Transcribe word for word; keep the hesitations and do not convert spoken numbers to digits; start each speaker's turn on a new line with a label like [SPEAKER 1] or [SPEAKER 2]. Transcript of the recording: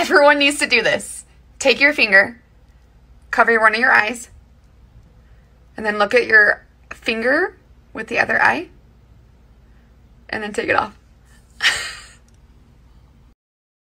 [SPEAKER 1] Everyone needs to do this. Take your finger, cover one of your eyes, and then look at your finger with the other eye, and then take it off.